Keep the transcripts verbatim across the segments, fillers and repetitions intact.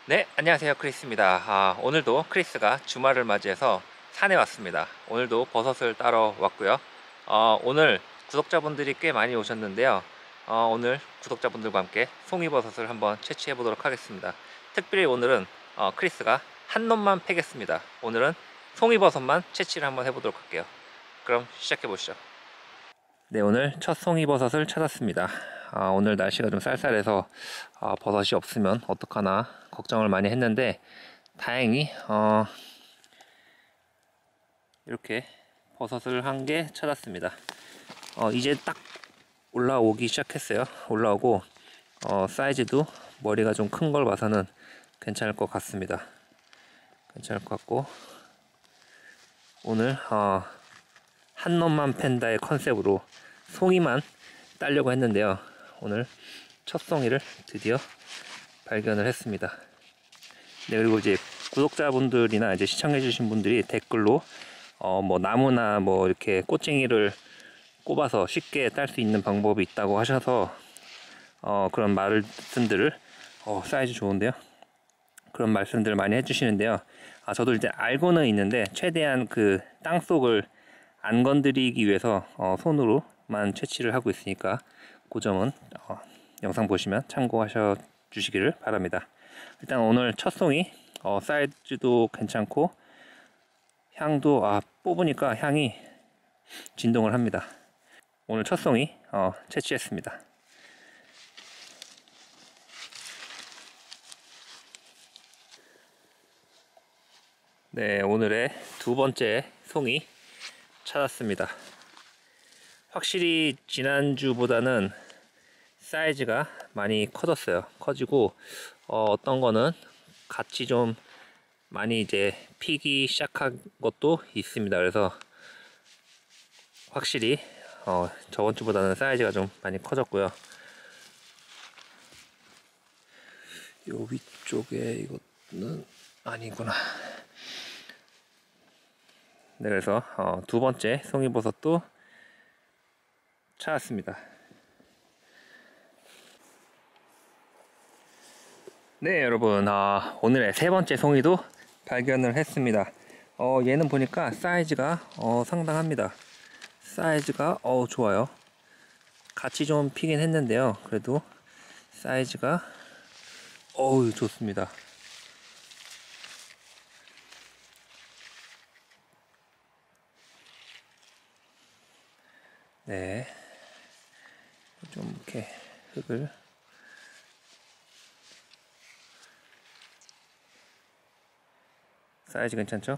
네, 안녕하세요. 크리스입니다. 아, 오늘도 크리스가 주말을 맞이해서 산에 왔습니다. 오늘도 버섯을 따러 왔고요. 어, 오늘 구독자분들이 꽤 많이 오셨는데요. 어, 오늘 구독자분들과 함께 송이버섯을 한번 채취해 보도록 하겠습니다. 특별히 오늘은 어, 크리스가 한 놈만 패겠습니다. 오늘은 송이버섯만 채취를 한번 해보도록 할게요. 그럼 시작해 보시죠. 네, 오늘 첫 송이버섯을 찾았습니다. 아, 오늘 날씨가 좀 쌀쌀해서 아, 버섯이 없으면 어떡하나 걱정을 많이 했는데 다행히 어, 이렇게 버섯을 한 개 찾았습니다. 어, 이제 딱 올라오기 시작했어요. 올라오고 어, 사이즈도 머리가 좀 큰 걸 봐서는 괜찮을 것 같습니다. 괜찮을 것 같고 오늘 어, 한 놈만 팬다의 컨셉으로 송이만 따려고 했는데요. 오늘 첫 송이를 드디어 발견을 했습니다. 네, 그리고 이제 구독자분들이나 이제 시청해주신 분들이 댓글로 어, 뭐 나무나 뭐 이렇게 꽃쟁이를 꼽아서 쉽게 딸 수 있는 방법이 있다고 하셔서 어, 그런 말씀들을 어, 사이즈 좋은데요. 그런 말씀들을 많이 해주시는데요. 아, 저도 이제 알고는 있는데 최대한 그 땅속을 안 건드리기 위해서 어, 손으로만 채취를 하고 있으니까 그 점은 어, 영상 보시면 참고하셔 주시기를 바랍니다. 일단 오늘 첫 송이 어, 사이즈도 괜찮고 향도 아, 뽑으니까 향이 진동을 합니다. 오늘 첫 송이 어, 채취했습니다. 네, 오늘의 두 번째 송이 찾았습니다. 확실히 지난주보다는 사이즈가 많이 커졌어요. 커지고 어, 어떤 거는 같이 좀 많이 이제 피기 시작한 것도 있습니다. 그래서 확실히 어, 저번 주보다는 사이즈가 좀 많이 커졌고요. 요 위쪽에 이거는 아니구나. 네, 그래서 어, 두 번째 송이버섯도 찾았습니다. 네, 여러분, 어, 오늘의 세 번째 송이도 발견을 했습니다. 어, 얘는 보니까 사이즈가 어, 상당합니다. 사이즈가 어, 좋아요. 같이 좀 피긴 했는데요. 그래도 사이즈가 어우 좋습니다. 네, 좀 이렇게 흙을 사이즈 괜찮죠?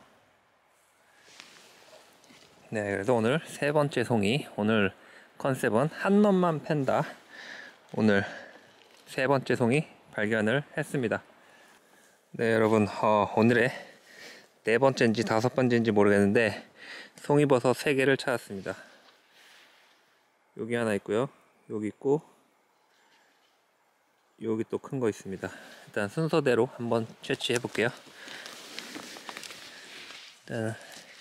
네, 그래서 오늘 세 번째 송이, 오늘 컨셉은 한 놈만 팬다. 오늘 세 번째 송이 발견을 했습니다. 네, 여러분, 어, 오늘의 네 번째인지 다섯 번째인지 모르겠는데 송이버섯 세 개를 찾았습니다. 여기 하나 있고요, 여기 있고 여기 또 큰 거 있습니다. 일단 순서대로 한번 채취해 볼게요. 일단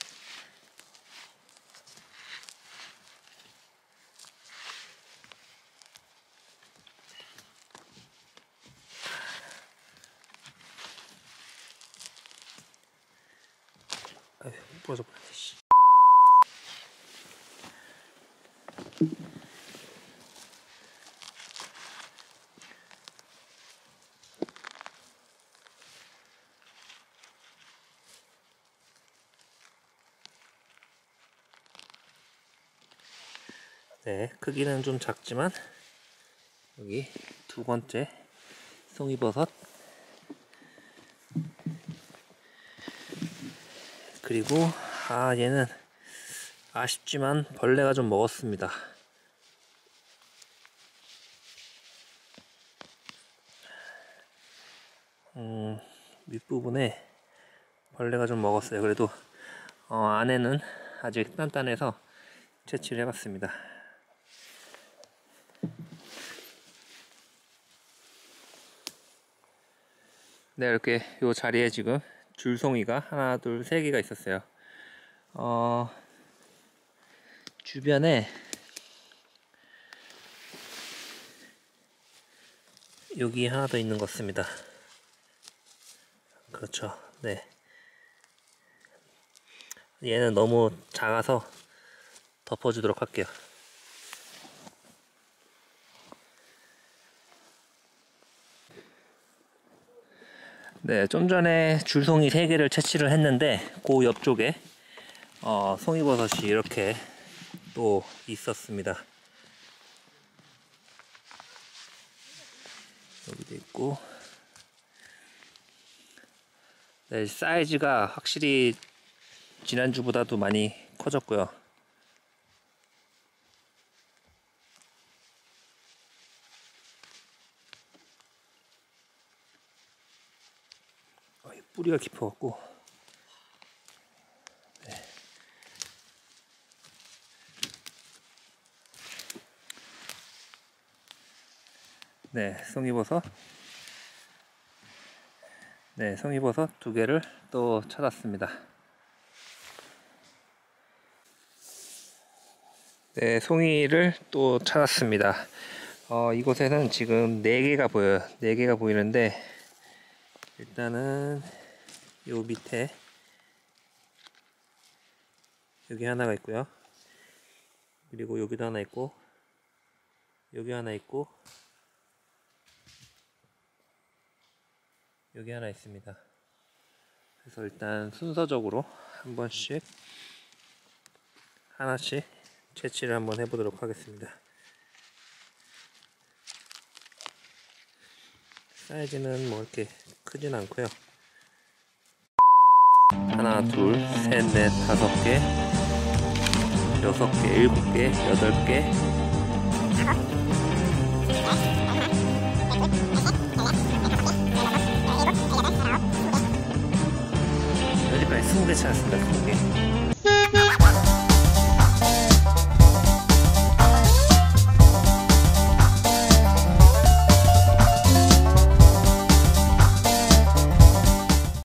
아휴, 부러져 버렸네. 씨. 네, 크기는 좀 작지만 여기 두 번째 송이버섯, 그리고 아 얘는 아쉽지만 벌레가 좀 먹었습니다. 음, 윗부분에 벌레가 좀 먹었어요. 그래도 어, 안에는 아직 단단해서 채취를 해봤습니다. 네, 이렇게 요 자리에 지금 줄송이가 하나, 둘, 세 개가 있었어요. 어, 주변에 여기 하나 더 있는 것 같습니다. 그렇죠. 네. 얘는 너무 작아서 덮어주도록 할게요. 네, 좀 전에 줄송이 세 개를 채취를 했는데 그 옆쪽에 어, 송이버섯이 이렇게 또 있었습니다. 여기도 있고. 네, 사이즈가 확실히 지난주보다도 많이 커졌고요. 어, 뿌리가 깊어갖고. 네. 네, 송이버섯. 네, 송이버섯 두 개를 또 찾았습니다. 네, 송이를 또 찾았습니다. 어, 이곳에는 지금 네 개가 보여요. 네 개가 보이는데, 일단은 요 밑에 여기 하나가 있고요. 그리고 여기도 하나 있고, 여기 하나 있고, 여기 하나 있습니다. 그래서 일단 순서적으로 한 번씩 하나씩 채취를 한번 해보도록 하겠습니다. 사이즈는 뭐 이렇게 크진 않고요. 하나, 둘, 셋, 넷, 다섯 개, 여섯 개, 일곱 개, 여덟 개. 여기까지 스무 개 찾았습니다. 스무 개.